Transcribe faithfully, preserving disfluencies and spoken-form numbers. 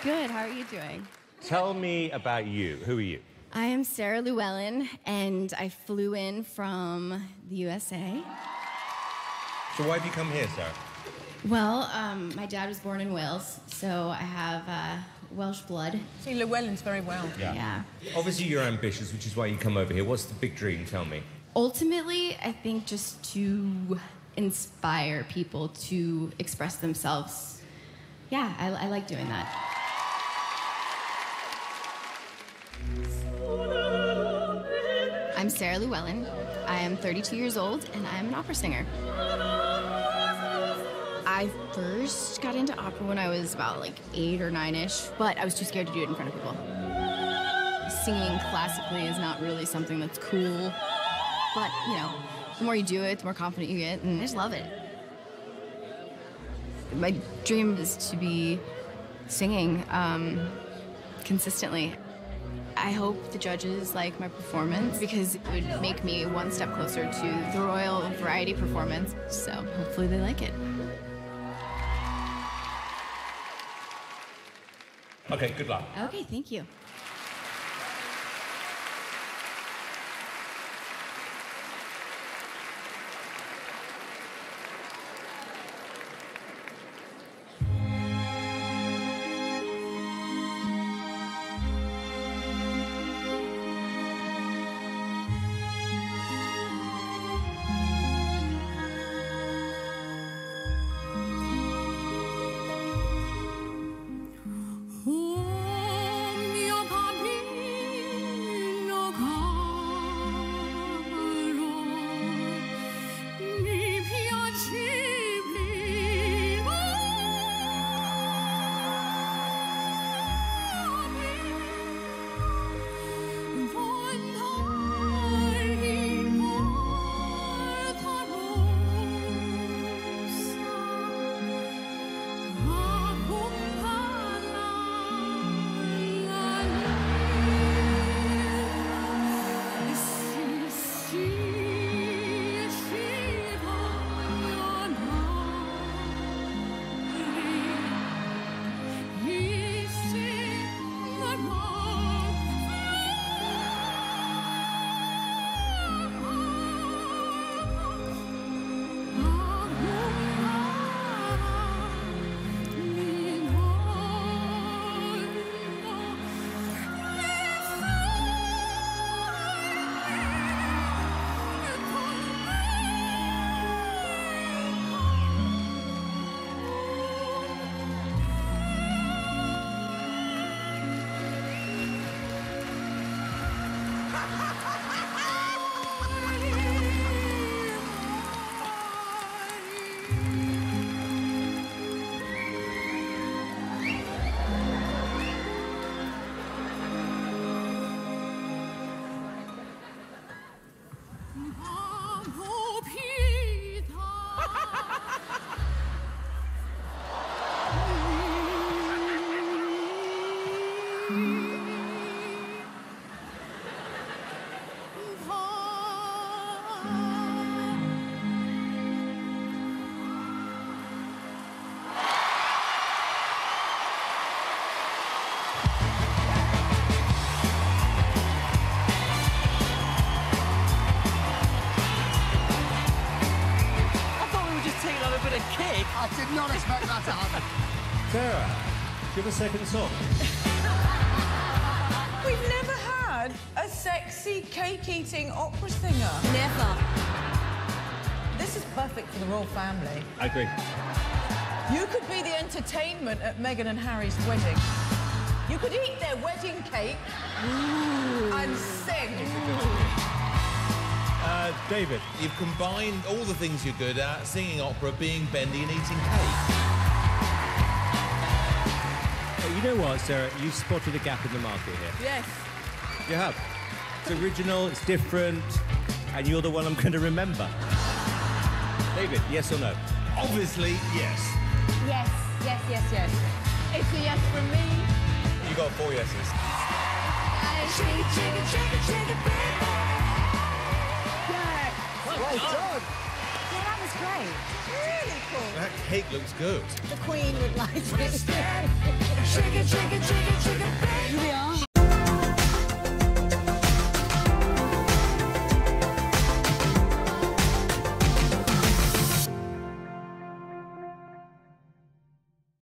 Good. How are you doing? Tell me about you. Who are you? I am Sarah Llewellyn, and I flew in from the U S A. So why have you come here, Sarah? Well, um, my dad was born in Wales, so I have uh, Welsh blood. See, Llewellyn's very well. Yeah. Yeah. Obviously, you're ambitious, which is why you come over here. What's the big dream? Tell me. Ultimately, I think just to inspire people to express themselves. Yeah, I, I like doing that. I'm Sarah Llewellyn. I am thirty-two years old, and I'm an opera singer. I first got into opera when I was about like eight or nine-ish, but I was too scared to do it in front of people. Singing classically is not really something that's cool, but, you know, the more you do it, the more confident you get, and I just love it. My dream is to be singing um, consistently. I hope the judges like my performance because it would make me one step closer to the Royal Variety performance, so hopefully they like it. Okay, good luck. Okay, thank you. I did not expect that to happen. Sarah, give a second song. We've never had a sexy cake-eating opera singer. Never. This is perfect for the royal family. I agree. You could be the entertainment at Meghan and Harry's wedding. You could eat their wedding cake Ooh. and sing. Uh, David. You've combined all the things you're good at, singing opera, being bendy and eating cake. Hey, you know what, Sarah? You spotted a gap in the market here. Yes. You have. It's original, it's different, and you're the one I'm going to remember. David, yes or no? Obviously, yes. Yes, yes, yes, yes. It's a yes from me. You got four yeses. Shake it, shake it, shake it, shake it, baby. Yes. Well done. Yeah, that was great. Really cool. That cake looks good. The Queen would like it. Shake it, shake it, shake it.